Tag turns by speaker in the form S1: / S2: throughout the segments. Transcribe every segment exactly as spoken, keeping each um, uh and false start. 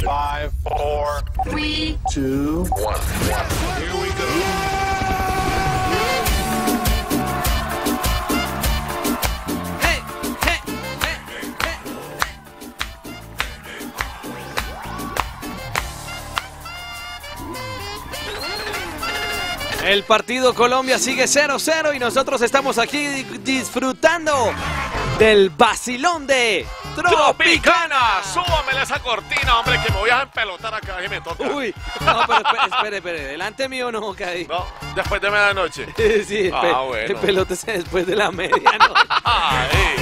S1: Five, four, three, two, one. Here we go.
S2: Hey, hey, hey, hey. El partido Colombia sigue cero cero y nosotros estamos aquí disfrutando del vacilón de Tropicana.
S3: Súbamele esa cortina, hombre, que me voy a empelotar acá y me toca.
S2: Uy, no, pero espere, espere, espere. Delante mío no, Cadi.
S3: No, después de medianoche.
S2: Sí,
S3: Ah,
S2: pe
S3: bueno.
S2: pelótese después de la medianoche.
S3: Ay.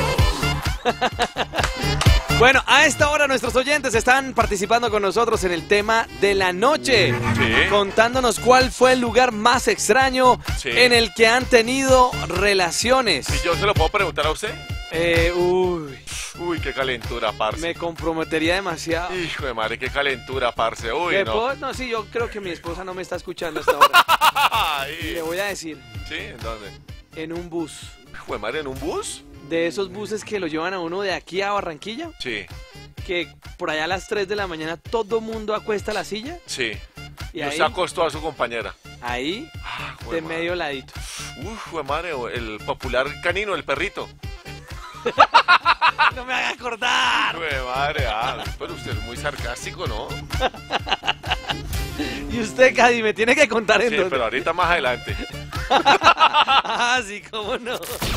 S2: Bueno, a esta hora nuestros oyentes están participando con nosotros en el tema de la noche,
S3: Sí.
S2: contándonos cuál fue el lugar más extraño
S3: Sí.
S2: en el que han tenido relaciones.
S3: ¿Y yo se lo puedo preguntar a usted?
S2: Eh, uy,
S3: Uy, qué calentura, parce.
S2: me comprometería demasiado.
S3: Hijo de madre, qué calentura, parce. Uy,
S2: ¿Me
S3: no.
S2: puedo? No, sí, yo creo que mi esposa no me está escuchando hasta ahora.
S3: Ay.
S2: Le voy a decir,
S3: ¿Sí? ¿En dónde?
S2: en un bus,
S3: Hijo de madre, ¿en un bus?
S2: de esos buses que lo llevan a uno de aquí a Barranquilla,
S3: Sí,
S2: que por allá a las tres de la mañana todo mundo acuesta la silla
S3: sí.
S2: y
S3: Y
S2: ahí,
S3: usted acostó a su compañera.
S2: ahí
S3: Ah, hijo
S2: de
S3: madre.
S2: medio ladito.
S3: Uy, hijo de madre, el popular canino, el perrito.
S2: ¡No me haga acordar!
S3: Hijo de madre, ah, pero usted es muy sarcástico, ¿no?
S2: Y usted, Cadi, me tiene que contar en
S3: Sí,
S2: dónde.
S3: pero ahorita más adelante.
S2: Ah, sí, cómo no.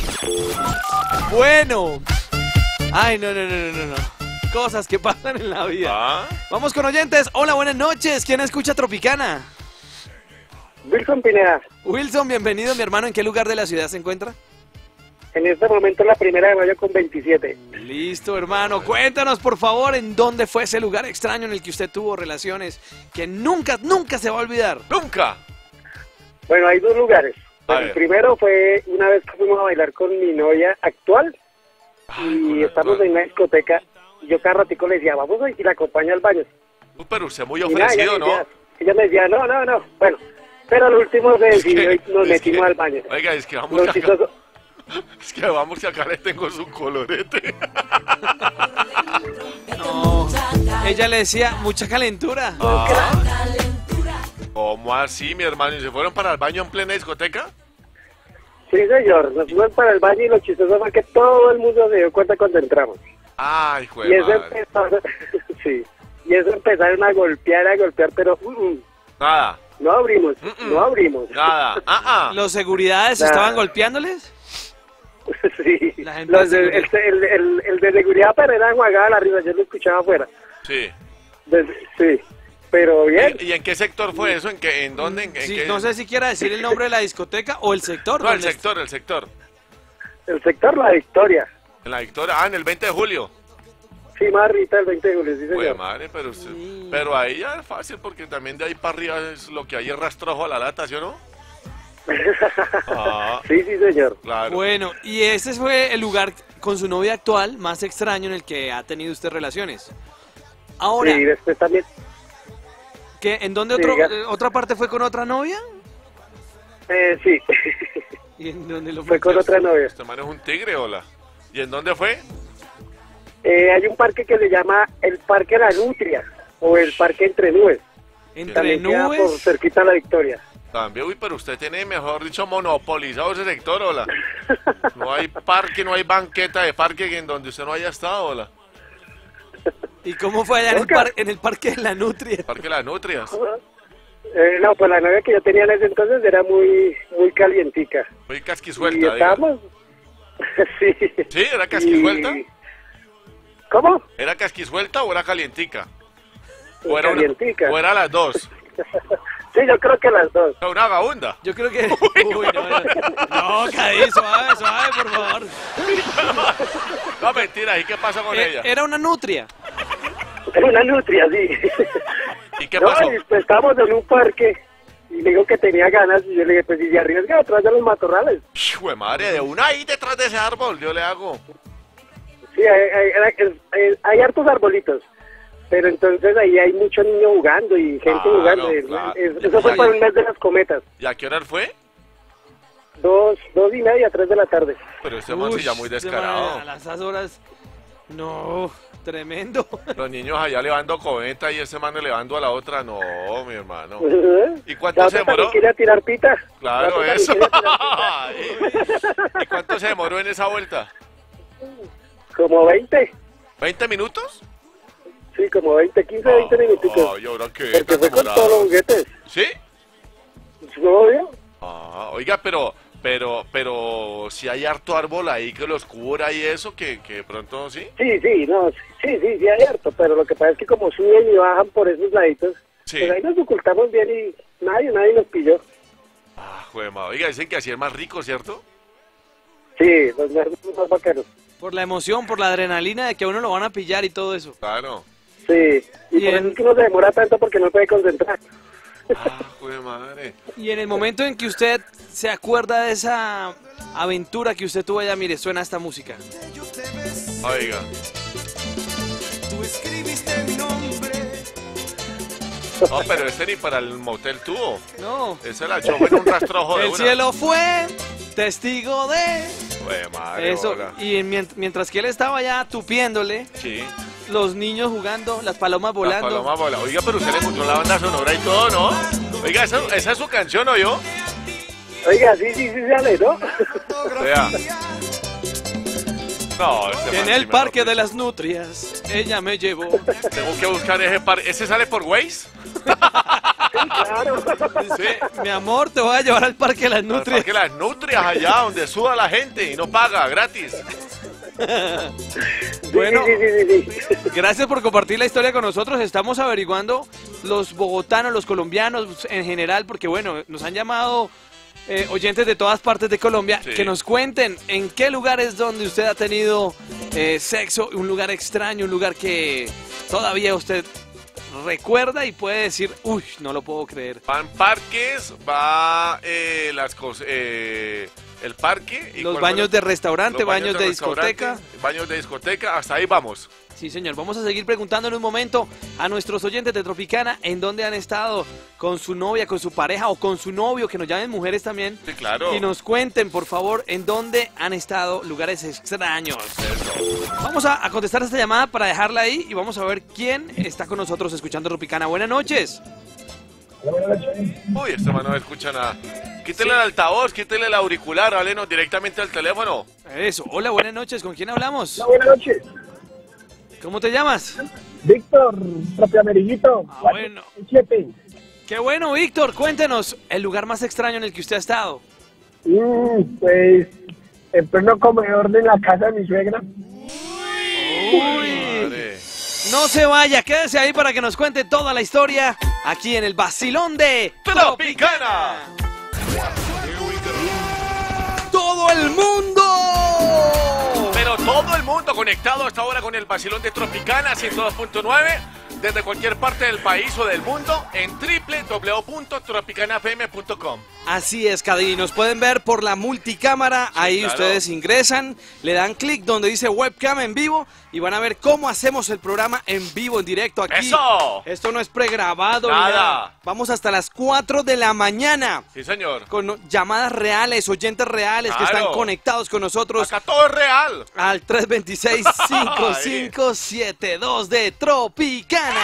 S2: Bueno. Ay, no, no, no, no, no, no. Cosas que pasan en la vida.
S3: ¿Ah?
S2: Vamos con oyentes. Hola, buenas noches. ¿Quién escucha Tropicana?
S4: Wilson Pineda,
S2: Wilson, bienvenido, mi hermano. ¿En qué lugar de la ciudad se encuentra?
S4: en este momento es la primera de mayo con veintisiete.
S2: Listo, hermano. Cuéntanos, por favor, en dónde fue ese lugar extraño en el que usted tuvo relaciones que nunca, nunca se va a olvidar.
S3: ¡Nunca!
S4: Bueno, hay dos lugares.
S3: A
S4: El
S3: ver.
S4: primero fue una vez que fuimos a bailar con mi novia actual
S3: Ay,
S4: y
S3: con la-
S4: estamos
S3: con-
S4: en una discoteca y yo cada ratico le decía, vamos y la acompaño al baño.
S3: Uy, pero usted muy
S4: Y nada, ella,
S3: ofrecido,
S4: me decía,
S3: ¿no?
S4: ella me decía, no, no, no. Bueno, pero al último se
S3: Es que-
S4: decidió y nos
S3: es
S4: metimos
S3: que-
S4: al baño.
S3: Oiga, es que vamos
S4: Lo
S3: acá,
S4: chistoso,
S3: es que vamos que acá le tengo su colorete.
S2: No. Ella le decía mucha calentura.
S3: Ah. ¿Cómo así, mi hermano? ¿Y se fueron para el baño en plena discoteca?
S4: sí señor, nos fuimos para el baño y lo chistoso fue que todo el mundo se dio cuenta cuando entramos.
S3: Ay, hijo
S4: Y
S3: de
S4: eso
S3: madre.
S4: empezó, sí, y eso empezaron a golpear, a golpear, pero mm, mm,
S3: Nada,
S4: no abrimos,
S3: Mm-mm.
S4: no abrimos.
S3: nada. Ah, ah.
S2: ¿Los seguridades
S4: Nada.
S2: estaban golpeándoles?
S4: Sí,
S2: La gente
S4: los
S2: de
S4: de- el, el, el, el de seguridad, pero era enjuagada la risa, yo lo escuchaba afuera.
S3: Sí.
S4: Desde- sí, pero bien,
S3: ¿Y, y en qué sector fue eso? ¿En qué? ¿En dónde? ¿En, en
S2: Sí,
S3: qué?
S2: no sé si quiera decir el nombre de la discoteca o el sector.
S3: No, el
S2: donde
S3: sector, el sector.
S4: el sector La Victoria.
S3: En la Victoria. Ah, en el veinte de julio.
S4: Sí, más arriba el veinte de julio, sí
S3: Pues
S4: señor.
S3: madre, pero, usted-
S2: Sí.
S3: pero ahí ya es fácil porque también de ahí para arriba es lo que hay es rastrojo a la lata, ¿sí o no? Ah,
S4: Sí, sí señor.
S3: claro.
S2: Bueno, y ese fue el lugar con su novia actual más extraño en el que ha tenido usted relaciones. Ahora,
S4: Sí, después también,
S2: ¿qué, ¿en dónde
S4: Sí,
S2: otro-
S4: diga.
S2: eh, otra parte fue con otra novia?
S4: eh, sí,
S2: ¿Y en dónde lo
S4: fue con otra novia.
S3: Este man es un tigre, hola. ¿Y en dónde fue?
S4: Eh, hay un parque que se llama el Parque La Nutria, o el Parque Entre Nubes.
S2: Entre
S4: También queda por
S2: nubes.
S4: cerquita de La Victoria.
S3: También, uy, pero usted tiene, mejor dicho, monopolizado ese sector, hola. No hay parque, no hay banqueta de parque en donde usted no haya estado, hola.
S2: ¿Y cómo fue allá en el,
S4: Nunca.
S2: par- en el Parque de la Nutria?
S3: Parque de las Nutrias.
S4: Eh, no, pues la novia que yo tenía en ese entonces era muy muy calientica.
S3: Muy
S4: Y
S3: casquisuelta, diga.
S4: estábamos... sí.
S3: ¿Sí? ¿Era casquisuelta?
S4: Y- ¿Cómo?
S3: ¿Era casquisuelta o era calientica?
S4: Pues
S3: ¿O era, una-
S4: calientica.
S3: o era las dos?
S4: Sí, yo creo que las dos.
S3: ¿Era una vagabunda?
S2: Yo creo que... Uy, no, no, no, Cadi, suave, suave, por favor.
S3: No, mentira, ¿y qué pasó con
S2: Eh,
S3: ella?
S2: Era una nutria.
S4: Era una nutria, sí.
S3: ¿Y qué
S4: No,
S3: pasó?
S4: y pues estábamos en un parque y le digo que tenía ganas y yo le dije, pues si se arriesga atrás de los matorrales.
S3: Hijo de madre, de una ahí detrás de ese árbol, yo le hago.
S4: Sí, hay, hay, hay- hay- hay hartos arbolitos, pero entonces ahí hay muchos niños jugando y gente
S3: Claro,
S4: jugando. Es-
S3: claro.
S4: es- eso fue para un mes de las cometas.
S3: ¿Y a qué hora fue?
S4: Dos, dos y media, tres de la tarde.
S3: Pero ese man sí ya muy
S2: Uy, ese
S3: descarado.
S2: man A las horas... No... Tremendo.
S3: Los niños allá levando cometa y ese man levando a la otra. No, mi hermano. ¿Y
S4: La
S3: cuánto se
S4: otra también
S3: demoró?
S4: quería tirar pita. La
S3: Claro,
S4: otra
S3: eso.
S4: también quería tirar pita.
S3: ¿Y cuánto se demoró en esa vuelta?
S4: Como veinte.
S3: ¿veinte minutos?
S4: Sí, como veinte, quince, veinte minuticos.
S3: Ay, ¿ahora qué?
S4: Porque
S3: Tan
S4: fue con
S3: demorado.
S4: todos los juguetes.
S3: ¿Sí?
S4: ¿No vio?
S3: Ah, oiga, pero, pero, pero, si hay harto árbol ahí que los cubra y eso, que, que de pronto sí.
S4: Sí, sí, no, sí, sí, sí hay harto, pero lo que pasa es que como suben y bajan por esos laditos,
S3: Sí.
S4: pues ahí nos ocultamos bien y nadie, nadie nos pilló.
S3: Ah, joder, madre. Oiga, dicen que así es más rico, ¿cierto?
S4: Sí, los nervios son más bacanos.
S2: Por la emoción, por la adrenalina de que a uno lo van a pillar y todo eso.
S3: Claro.
S4: Sí, y
S2: Bien.
S4: por eso es que uno se demora tanto porque no puede concentrar.
S3: Ah, joder, madre.
S2: Y en el momento en que usted se acuerda de esa aventura que usted tuvo allá, mire, suena esta música.
S3: Oiga. No, pero este ni para el motel tuvo.
S2: No.
S3: Ese la echó en un rastrojo de
S2: El
S3: una.
S2: cielo fue testigo de
S3: Joder, madre.
S2: eso.
S3: hola.
S2: Y en mient- mientras que él estaba ya tupiéndole,
S3: Sí.
S2: los niños jugando, las palomas volando.
S3: La paloma vola. Oiga, pero usted le encontró la banda sonora y todo, ¿no? Oiga, esa, esa es su canción, ¿o yo?
S4: Oiga, sí, sí, sí sale, ¿no?
S3: Vea. No, este
S2: En
S3: man
S2: el
S3: sí me
S2: parque
S3: lo-
S2: de las nutrias, ella me llevó.
S3: Tengo que buscar ese parque. ¿Ese sale por Waze?
S4: Claro.
S2: Dice, mi amor, te voy a llevar al parque de las
S3: Al
S2: nutrias.
S3: parque de las nutrias, allá donde suda la gente y no paga, gratis.
S2: Bueno,
S4: Sí, sí, sí, sí, sí.
S2: gracias por compartir la historia con nosotros. Estamos averiguando los bogotanos, los colombianos en general, porque bueno, nos han llamado eh, oyentes de todas partes de Colombia,
S3: Sí.
S2: que nos cuenten en qué lugares donde usted ha tenido eh, sexo, un lugar extraño, un lugar que todavía usted recuerda y puede decir, uy, no lo puedo creer.
S3: Van parques, va eh, las cosas, eh, el parque. ¿y
S2: Los
S3: cuál
S2: baños
S3: fue?
S2: de restaurante,
S3: Los
S2: baños de
S3: restaurante,
S2: discoteca.
S3: Baños de discoteca, hasta ahí vamos.
S2: Sí, señor. Vamos a seguir preguntando en un momento a nuestros oyentes de Tropicana en dónde han estado con su novia, con su pareja o con su novio, que nos llamen mujeres también.
S3: Sí, claro.
S2: Y nos cuenten, por favor, en dónde han estado lugares extraños. Vamos a, a contestar esta llamada para dejarla ahí y vamos a ver quién está con nosotros escuchando Tropicana. Buenas noches.
S3: Uy, este man no escucha nada. Quítele el altavoz, quítele el auricular, háblenos directamente al teléfono.
S2: Eso. Hola, buenas noches. ¿Con quién hablamos?
S5: Buenas noches,
S2: ¿Cómo te llamas?
S5: Víctor, propio amarillito.
S2: Ah, bueno.
S5: siete.
S2: Qué bueno, Víctor. Cuéntenos el lugar más extraño en el que usted ha estado.
S5: Mm, pues, en pleno comedor de la casa de mi suegra.
S2: Uy.
S3: Madre.
S2: No se vaya, quédese ahí para que nos cuente toda la historia aquí en el Vacilón de
S3: Tropicana.
S2: todo el mundo.
S3: Pero todo el mundo conectado hasta ahora con el vacilón de Tropicana ciento dos punto nueve desde cualquier parte del país o del mundo en doble u doble u doble u punto tropicana f m punto com.
S2: Así es, Cadí, nos pueden ver por la multicámara, ahí
S3: claro.
S2: ustedes ingresan, le dan clic donde dice webcam en vivo y van a ver cómo hacemos el programa en vivo, en directo aquí.
S3: ¡Eso!
S2: Esto no es pregrabado. ni
S3: Nada.
S2: nada. Vamos hasta las cuatro de la mañana
S3: Sí, señor.
S2: con llamadas reales, oyentes reales que
S3: Claro.
S2: están conectados con nosotros.
S3: Acá todo es real.
S2: Al tres dos seis, cinco cinco siete dos de Tropicana.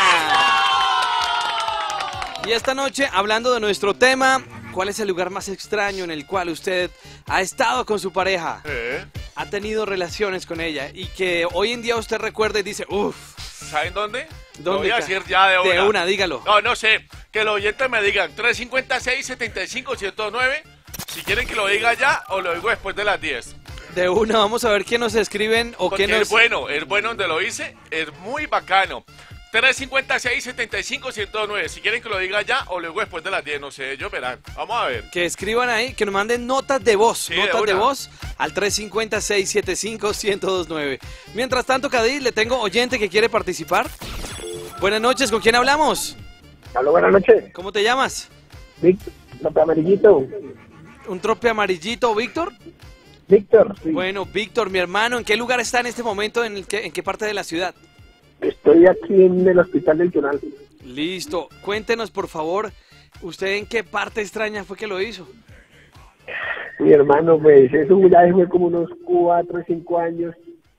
S2: Y esta noche, hablando de nuestro tema, ¿cuál es el lugar más extraño en el cual usted ha estado con su pareja?
S3: ¿Eh?
S2: Ha tenido relaciones con ella y que hoy en día usted recuerda y dice, uff,
S3: ¿Saben dónde? Lo
S2: ¿dónde?
S3: voy a
S2: ca-
S3: decir ya de una.
S2: De una, dígalo.
S3: No, no sé. Que los oyentes me digan tres cinco seis, siete cinco, ciento nueve. Si quieren que lo diga ya o lo digo después de las diez.
S2: De una, vamos a ver qué nos escriben o
S3: Porque
S2: qué nos...
S3: es bueno, es bueno donde lo hice, es muy bacano. tres cinco seis, siete cinco, ciento nueve. Si quieren que lo diga ya o luego después de las diez, no sé, ellos verán. Vamos a ver.
S2: Que escriban ahí, que nos manden notas de voz,
S3: Sí, de
S2: notas de,
S3: una.
S2: voz al tres cinco seis, siete cinco, ciento veintinueve. Mientras tanto, Cadí, le tengo oyente que quiere participar. Buenas noches, ¿con quién hablamos?
S5: Aló, buenas noches.
S2: ¿Cómo te llamas?
S5: Víctor, propio amarillito.
S2: ¿Un trope amarillito, Víctor?
S5: Víctor, sí.
S2: Bueno, Víctor, mi hermano, ¿en qué lugar está en este momento? ¿En, el que, en qué parte de la ciudad?
S5: Estoy aquí en el Hospital del Tunal.
S2: Listo. Cuéntenos, por favor, ¿usted en qué parte extraña fue que lo hizo?
S5: Mi hermano, pues, eso ya fue como unos cuatro o cinco años.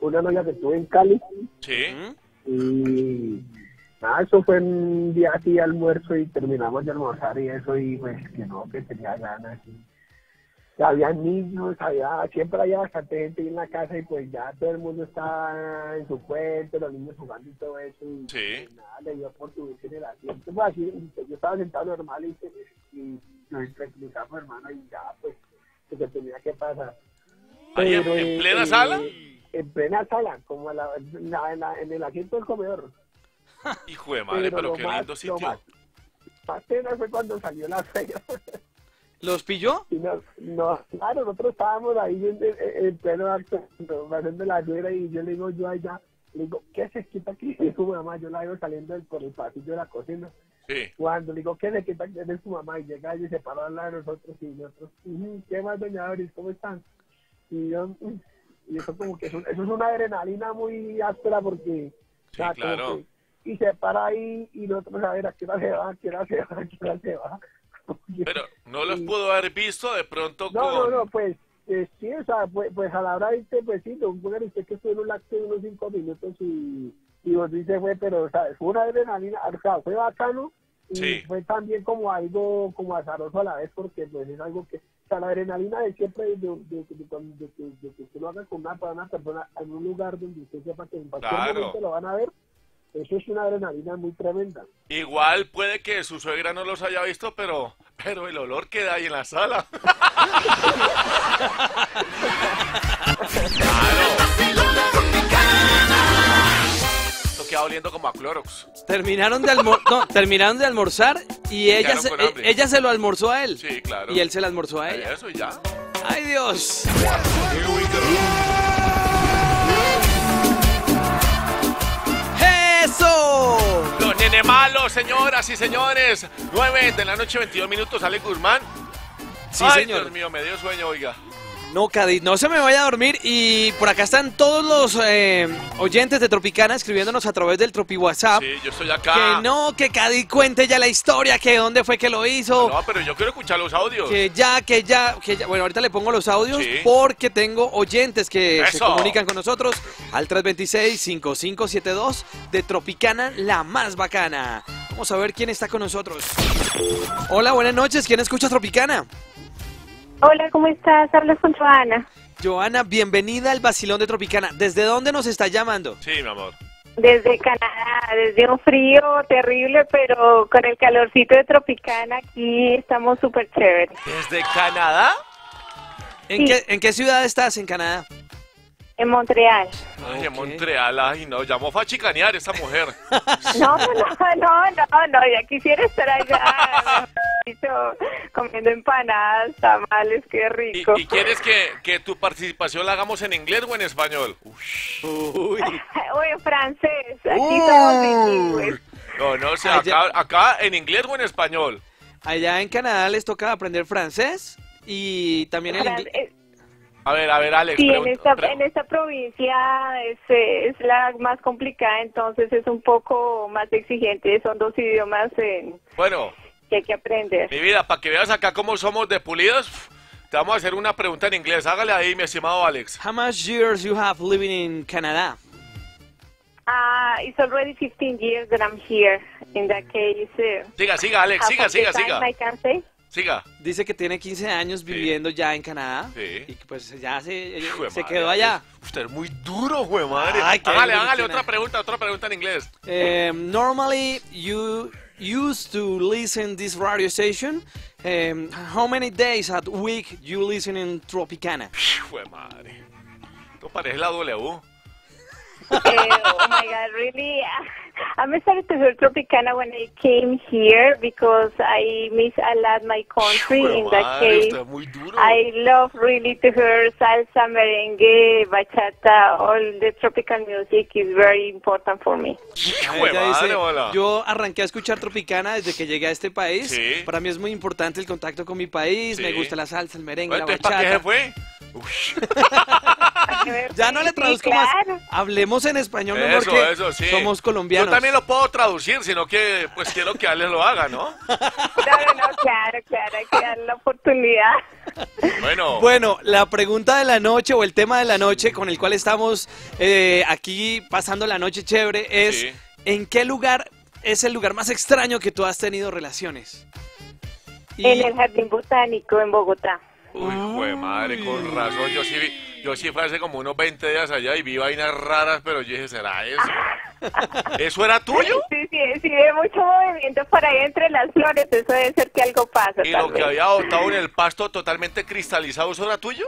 S5: una novia que tuve en Cali.
S3: Sí.
S5: Y nada, eso fue un día así almuerzo y terminamos de almorzar y eso, y pues que no, que tenía ganas. Y había niños, había, siempre había bastante gente en la casa y pues ya todo el mundo estaba en su cuento, los niños jugando y todo eso. Y
S3: Sí.
S5: pues, nada, le dio por subirse en el asiento. Pues así, yo estaba sentado normal y, y nos cruzamos, hermano, y ya pues que se tenía que pasar.
S3: ¿Ahí en,
S5: Pero,
S3: en
S5: eh,
S3: plena
S5: eh,
S3: sala?
S5: En plena sala, como a la, en, la- en la- en el asiento del comedor.
S3: Hijo de madre, pero,
S5: lo
S3: qué
S5: más-
S3: lindo
S5: lo
S3: sitio.
S5: más, más pena fue cuando salió la suegra.
S2: ¿Los pilló?
S5: Y no, no, claro, nosotros estábamos ahí en, en, en pleno acto, haciendo la suegra, y yo le digo yo a ella, le digo, ¿qué se quita aquí? Y su mamá, yo la veo saliendo del, por el pasillo de la cocina.
S3: Sí.
S5: Cuando le digo, ¿qué se quita aquí? Es su mamá, y llega ella y se paró al lado de nosotros, y nosotros, "Ujú, ¿qué más, doña Doris? ¿Cómo están?" Y yo, "Mm". Y eso como que, eso, eso es una adrenalina muy áspera porque, o sea, como
S3: claro.
S5: que- y se para ahí, y nosotros, a ver, ¿a qué hora se va? ¿A qué hora se va? ¿A qué hora se va?
S3: Pero no los
S5: Y-
S3: pudo haber visto de pronto
S5: No,
S3: con...
S5: no, no, pues, eh, sí, o sea, pues, pues a la hora de irte, pues sí, don Julio, usted que estuvo en un acto de unos cinco minutos y, y volví y se fue, pero, o sea, fue una adrenalina, o sea, fue bacano y
S3: Sí.
S5: fue también como algo, como azaroso a la vez, porque pues es algo que, o sea, la adrenalina de siempre, de, de, de, de, de- de que de que usted lo haga con una, para una persona en un lugar donde usted sepa que en cualquier
S3: Claro.
S5: momento lo van a ver, eso es una adrenalina muy tremenda.
S3: Igual puede que su suegra no los haya visto, pero, pero el olor queda ahí en la sala. Esto queda oliendo como a Clorox.
S2: Terminaron de, almor no, terminaron de almorzar y ella
S3: Quedaron
S2: se,
S3: con
S2: eh,
S3: hambre.
S2: ella se lo almorzó a él.
S3: Sí, claro.
S2: Y él se lo almorzó a ella.
S3: Eso y ya.
S2: ¡Ay, Dios! ¡Eso!
S3: Los nene malos, señoras y señores. nueve de la noche, veintidós minutos, Alex Guzmán.
S2: Sí,
S3: Ay,
S2: señor.
S3: Dios mío, me dio sueño, oiga.
S2: No, Cádiz, no se me vaya a dormir. Y por acá están todos los eh, oyentes de Tropicana escribiéndonos a través del Tropi WhatsApp.
S3: Sí, yo estoy acá.
S2: Que no, que Cádiz cuente ya la historia, que dónde fue que lo hizo.
S3: No, pero yo quiero escuchar los audios.
S2: Que ya, que ya, que ya. Bueno, ahorita le pongo los audios
S3: Sí.
S2: porque tengo oyentes que se
S3: Eso.
S2: comunican con nosotros al tres dos seis, cinco cinco siete dos de Tropicana, la más bacana. Vamos a ver quién está con nosotros. Hola, buenas noches. ¿Quién escucha Tropicana?
S6: Hola, ¿cómo estás? Hablas con Joana.
S2: Joana, bienvenida al Vacilón de Tropicana. ¿Desde dónde nos está llamando?
S3: Sí, mi amor.
S6: Desde Canadá, desde un frío terrible, pero con el calorcito de Tropicana aquí estamos súper chéveres.
S3: ¿Desde Canadá?
S2: ¿En,
S6: Sí.
S2: qué, ¿En qué ciudad estás en Canadá?
S6: En Montreal.
S3: Ay, en
S2: Ok.
S3: Montreal, ay, no, llamó fue a chicanear esa mujer.
S6: No, no, no, no, no, ya quisiera estar allá, dicho, comiendo empanadas, tamales, qué
S3: ¿Y,
S6: rico.
S3: y quieres que, que tu participación la hagamos en inglés o en español?
S2: Uy.
S6: Uy, en francés, aquí
S2: Uy.
S6: somos bilingües.
S3: No, no sé,
S2: Ay,
S3: acá, acá en inglés o en español.
S2: Allá en Canadá les toca aprender francés y también el
S6: Fran-
S2: inglés.
S6: eh,
S3: A ver, a ver, Alex.
S6: Sí, en
S3: pregunta-
S6: esta,
S3: pre-
S6: en esta provincia es, eh, es la más complicada, entonces es un poco más exigente. Son dos idiomas eh,
S3: Bueno,
S6: que hay que aprender.
S3: mi vida, para que veas acá cómo somos de pulidos, te vamos a hacer una pregunta en inglés. Hágale ahí, mi estimado Alex.
S2: How much years you have living in Canada?
S6: Ah, it's already fifteen years that I'm here. In that case, uh,
S3: Siga, siga, Alex,
S6: half
S3: siga,
S6: of the
S3: siga,
S6: time
S3: siga.
S6: I can say.
S3: Siga.
S2: Dice que tiene quince años viviendo ya en Canadá
S3: Sí.
S2: y que pues ya se,
S3: Hijo de
S2: se
S3: madre,
S2: quedó allá.
S3: Alex. Usted es muy duro, güey, madre.
S2: Ay, qué
S3: hágale,
S2: duro,
S3: hágale
S2: Cristina.
S3: otra pregunta, otra pregunta en inglés.
S2: Um, normally, you used to listen this radio station. Um, how many days a week you listen in Tropicana?
S3: Hijo de madre. Esto parece la W.
S6: Uh, oh my God, really? I'm started to hear Tropicana when I came here because I miss a lot my country.
S3: Hijo de
S6: In that
S3: madre,
S6: case,
S3: usted es muy duro.
S6: I love really to hear salsa, merengue, bachata, all the tropical music is very important for me.
S3: Hijo de
S2: Ella dice,
S3: madre, hola.
S2: yo arranqué a escuchar Tropicana desde que llegué a este país.
S3: Sí.
S2: Para mí es muy importante el contacto con mi país.
S3: Sí.
S2: Me gusta la salsa, el merengue,
S3: Bueno,
S2: la
S3: entonces, ¿para qué se
S2: bachata.
S3: fue? Ush.
S2: Ya no le
S6: Sí,
S2: traduzco
S6: claro.
S2: más. Hablemos en español mejor
S3: Eso,
S2: que
S3: eso, sí.
S2: somos colombianos.
S3: Yo también lo puedo traducir, sino que pues quiero que Alex lo haga, ¿no?
S6: No, no, no, claro, claro, hay que dar la oportunidad.
S3: Bueno.
S2: Bueno, la pregunta de la noche o el tema de la noche con el cual estamos eh, aquí pasando la noche chévere es
S3: Sí.
S2: ¿en qué lugar es el lugar más extraño que tú has tenido relaciones? Y-
S6: En el Jardín Botánico en Bogotá.
S3: Uy, jue madre, con razón. Yo sí, vi- yo sí fui hace como unos veinte días allá y vi vainas raras, pero yo dije, ¿será eso? ¿Eso era tuyo?
S6: Sí, sí, sí, hay mucho movimiento por ahí entre las flores, eso debe ser que algo pasa.
S3: ¿Y
S6: tal
S3: lo que
S6: vez.
S3: había botado en el pasto totalmente cristalizado, eso era tuyo?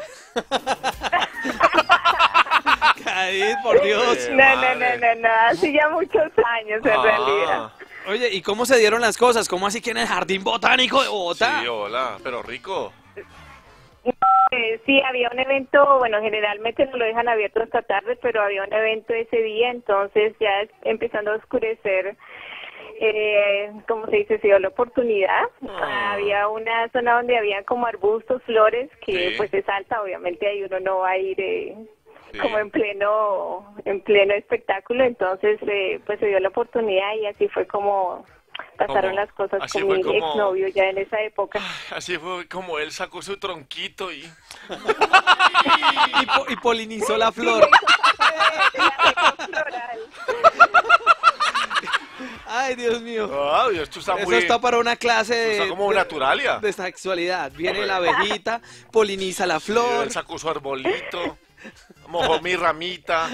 S2: Cadid, por Dios.
S3: Eh,
S6: No, no, no,
S3: madre.
S6: no, no, hace ya muchos años en
S3: Ah,
S6: realidad.
S2: Oye, ¿y cómo se dieron las cosas? ¿Cómo así que en el Jardín Botánico de Bogotá?
S3: Sí, hola, pero rico.
S6: Eh, sí, había un evento, bueno, generalmente no lo dejan abierto hasta tarde, pero había un evento ese día, entonces ya es- empezando a oscurecer, eh, como se dice, se dio la oportunidad.
S3: Ah.
S6: Había una zona donde había como arbustos, flores, que
S3: Sí.
S6: pues es alta, obviamente ahí uno no va a ir eh,
S3: Sí.
S6: como en pleno, en pleno espectáculo, entonces eh, pues se dio la oportunidad y así fue como pasaron
S3: Como-
S6: las cosas
S3: así
S6: con
S3: fue
S6: mi
S3: como-
S6: exnovio ya en esa época.
S3: Así fue como él sacó su tronquito y...
S2: Y, po- y polinizó la flor. Ay, Dios mío.
S3: Ay, esto está
S2: Eso
S3: muy...
S2: está para una clase de,
S3: está como
S2: de-
S3: Naturalia.
S2: de sexualidad. Viene la abejita, poliniza la
S3: Sí,
S2: flor.
S3: él sacó su arbolito, mojó mi ramita.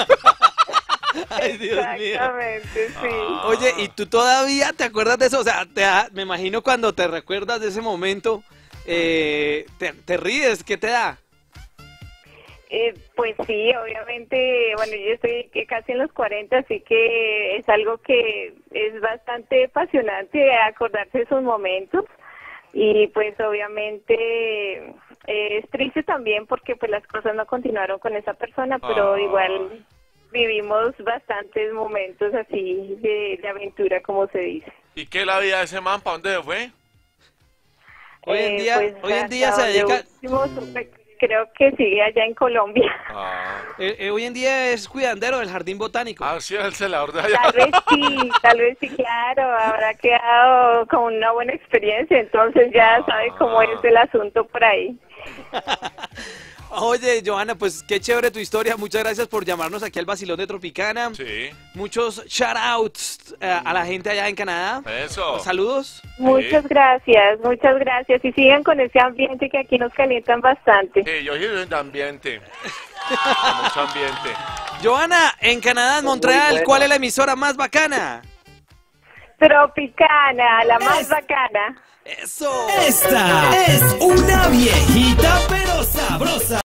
S2: Ay, Dios mío.
S6: Exactamente, sí.
S3: Ah.
S2: Oye, ¿y tú todavía te acuerdas de eso? O sea, te da- me imagino cuando te recuerdas de ese momento, eh, te, te ríes, ¿qué te da?
S6: Eh, pues sí, obviamente, bueno, yo estoy que casi en los cuarenta, así que es algo que es bastante apasionante acordarse de esos momentos y pues obviamente eh, es triste también porque pues las cosas no continuaron con esa persona, pero
S3: Ah.
S6: igual vivimos bastantes momentos así de, de aventura, como se dice.
S3: ¿Y qué la vida de ese man? ¿Para dónde se fue?
S2: Hoy en
S6: Eh,
S2: día,
S6: pues,
S2: hoy en
S6: hasta
S2: día se
S6: donde
S2: dedica,
S6: último supe, creo que sigue allá en Colombia.
S3: Ah,
S2: eh, eh, hoy en día es cuidandero del jardín botánico.
S3: ah sí, el celador de allá.
S6: Tal vez sí, tal vez sí, claro, habrá quedado con una buena experiencia, entonces ya sabe cómo es el asunto por ahí.
S2: Oye, Johanna, pues qué chévere tu historia. Muchas gracias por llamarnos aquí al Vacilón de Tropicana.
S3: Sí,
S2: Muchos shout-outs eh, a la gente allá en Canadá.
S3: eso.
S2: Saludos.
S6: Muchas gracias, muchas gracias y sigan con ese ambiente que aquí nos calientan bastante.
S3: Sí, yo soy de ambiente. De mucho ambiente.
S2: Johanna, en Canadá, en Montreal,
S4: bueno.
S2: ¿cuál es la emisora más bacana?
S6: Tropicana, la más bacana.
S2: Eso.
S7: Esta es una viejita pero sabrosa.